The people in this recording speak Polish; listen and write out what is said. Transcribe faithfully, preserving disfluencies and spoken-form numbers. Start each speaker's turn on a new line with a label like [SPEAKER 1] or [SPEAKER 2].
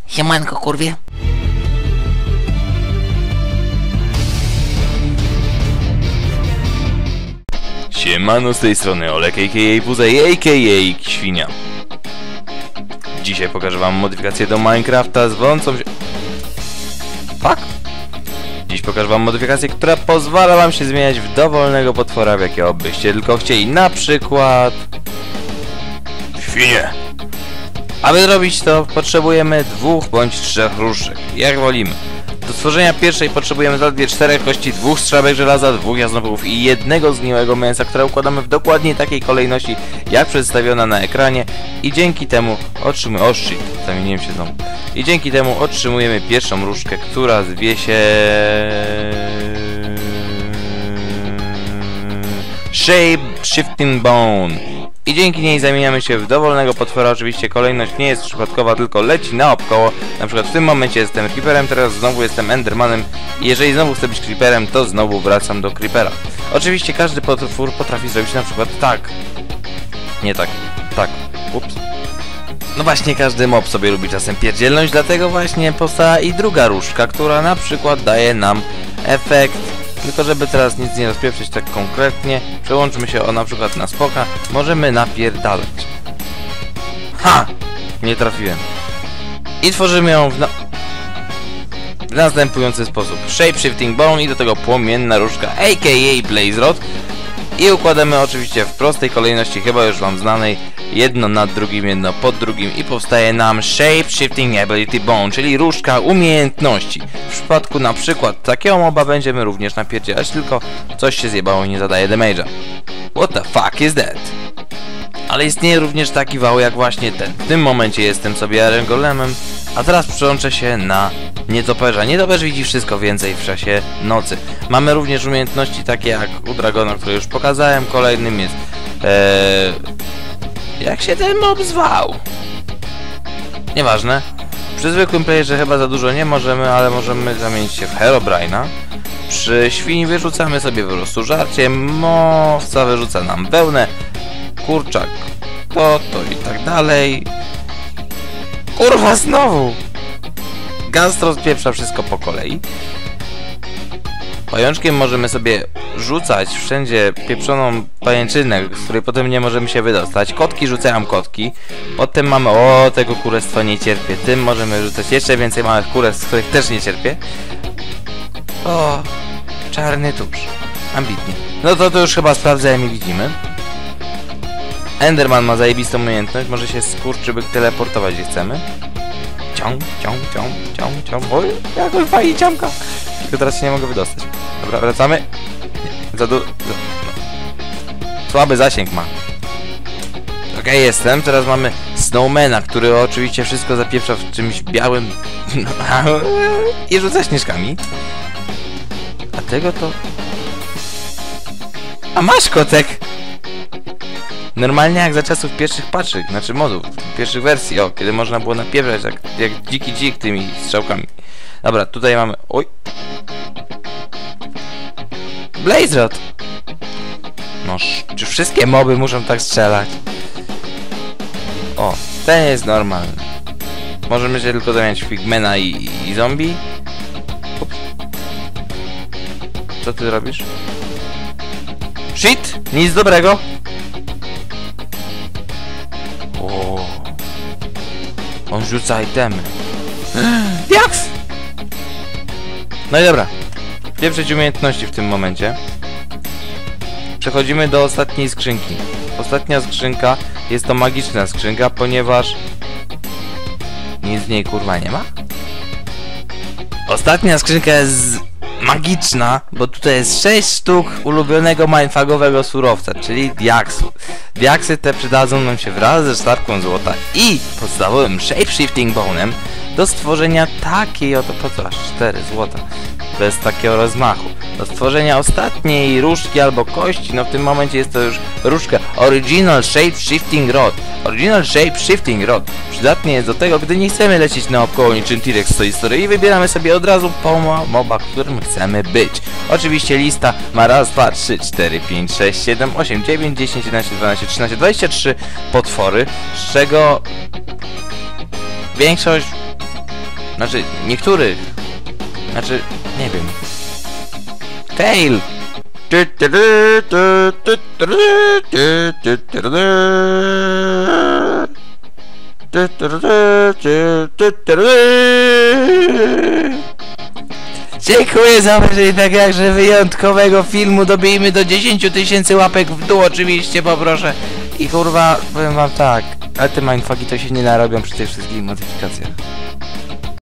[SPEAKER 1] Siemanko, kurwie.
[SPEAKER 2] Siemano, z tej strony Olek, a k a. Buzej, a k a. Świnia. Dzisiaj pokażę wam modyfikację do Minecrafta z wącą się... Fuck? Dziś pokażę wam modyfikację, która pozwala wam się zmieniać w dowolnego potwora, w jakiego byście tylko chcieli. Na przykład... Świnie. Aby zrobić to, potrzebujemy dwóch bądź trzech różdżek, jak wolimy. Do stworzenia pierwszej potrzebujemy zaledwie czterech kości, dwóch strzałek żelaza, dwóch jasnobłów i jednego zgniłego mięsa, które układamy w dokładnie takiej kolejności, jak przedstawiona na ekranie, i dzięki temu otrzymujemy... O shit, zamieniłem się znowu. I dzięki temu otrzymujemy pierwszą różdżkę, która zwie się... Shape Shifting Bone. I dzięki niej zamieniamy się w dowolnego potwora. Oczywiście kolejność nie jest przypadkowa, tylko leci naokoło. Na przykład w tym momencie jestem Creeperem, teraz znowu jestem Endermanem. I jeżeli znowu chcę być Creeperem, to znowu wracam do Creepera. Oczywiście każdy potwór potrafi zrobić na przykład tak. Nie tak, tak, ups. No właśnie, każdy mob sobie lubi czasem pierdzielność, dlatego właśnie powstała i druga różdżka, która na przykład daje nam efekt. Tylko żeby teraz nic nie rozpieprzyć tak konkretnie, przełączmy się o na przykład na spoka, możemy napierdalać. Ha! Nie trafiłem. I tworzymy ją w, na... w następujący sposób. Shape Shifting Bone i do tego płomienna różdżka, a k a. Blaze Rod. I układamy oczywiście w prostej kolejności, chyba już wam znanej, jedno nad drugim, jedno pod drugim, i powstaje nam Shape Shifting Ability Bone, czyli różdżka umiejętności. W przypadku na przykład takiego moba będziemy również napierdzielać, tylko coś się zjebało i nie zadaje damage'a. What the fuck is that? Ale istnieje również taki wał jak właśnie ten. W tym momencie jestem sobie Iron Golemem, a teraz przełączę się na nietoperza. Nietoperz widzi wszystko więcej w czasie nocy. Mamy również umiejętności takie jak u Dragona, które już pokazałem. Kolejnym jest... Ee, jak się ten mob zwał? Nieważne. Przy zwykłym playerze chyba za dużo nie możemy, ale możemy zamienić się w Herobrine'a. Przy świni wyrzucamy sobie po prostu żarcie. Mowca wyrzuca nam wełnę. Kurczak to, to i tak dalej. Kurwa, znowu! Gast rozpieprza wszystko po kolei. Pajączkiem możemy sobie rzucać wszędzie pieprzoną pajęczynę, z której potem nie możemy się wydostać. Kotki rzucają kotki. Potem mamy... O, tego kurestwa nie cierpię. Tym możemy rzucać jeszcze więcej małych kurestw, z których też nie cierpię. O, czarny tusz. Ambitnie. No to to już chyba sprawdzałem i widzimy. Enderman ma zajebistą umiejętność, może się skurczybyk teleportować, gdzie chcemy. Ciąg, ciąg, ciąg, ciąg, ciąg. Oj, jak on fajnie ciąga. Tylko teraz się nie mogę wydostać. Dobra, wracamy. Nie, za du... Za... No. Słaby zasięg ma. Okej, okay, jestem. Teraz mamy Snowmana, który oczywiście wszystko zapieprza w czymś białym. I rzuca śnieżkami. A tego to... A masz, kotek! Normalnie jak za czasów pierwszych patchy, znaczy modów, pierwszych wersji, o, kiedy można było napieprzać jak, jak dziki dzik tymi strzałkami. Dobra, tutaj mamy... Oj! Blaze Rod! No, czy wszystkie moby muszą tak strzelać? O, ten jest normalny. Możemy się tylko zamieniać w Pigmana i, i zombie. Ups. Co ty robisz? Shit! Nic dobrego! O, on rzuca itemy. Diaks! No i dobra. Pieprzyć umiejętności w tym momencie. Przechodzimy do ostatniej skrzynki. Ostatnia skrzynka jest to magiczna skrzynka, ponieważ nic w niej kurwa nie ma. Ostatnia skrzynka jest magiczna, bo tutaj jest sześć sztuk ulubionego mindfagowego surowca, czyli diaksu. Diaksy te przydadzą nam się wraz ze sztabką złota i podstawowym Shape-Shifting Bone'em do stworzenia takiej oto... Po co aż cztery złota? Bez takiego rozmachu. Do stworzenia ostatniej różdżki albo kości, no w tym momencie jest to już różdżka Original Shape-Shifting Rod. Original Shape-Shifting Rod przydatny jest do tego, gdy nie chcemy lecieć naokoło niczym T-Rex z Toy Story i wybieramy sobie od razu po moba, którym chcemy być. Oczywiście lista ma raz, dwa, trzy, cztery, pięć, sześć, siedem, osiem, dziewięć, dziesięć, jedenaście, dwanaście, trzynaście, dwadzieścia trzy potwory, z czego większość Znaczy, niektórych. Znaczy, nie wiem. Tail! Dziękuję za obejrzenie tak jakże wyjątkowego filmu. Dobijmy do dziesięciu tysięcy łapek w dół oczywiście, poproszę. I kurwa, powiem wam tak, ale te mindfucki to się nie narobią przy tych wszystkich modyfikacjach.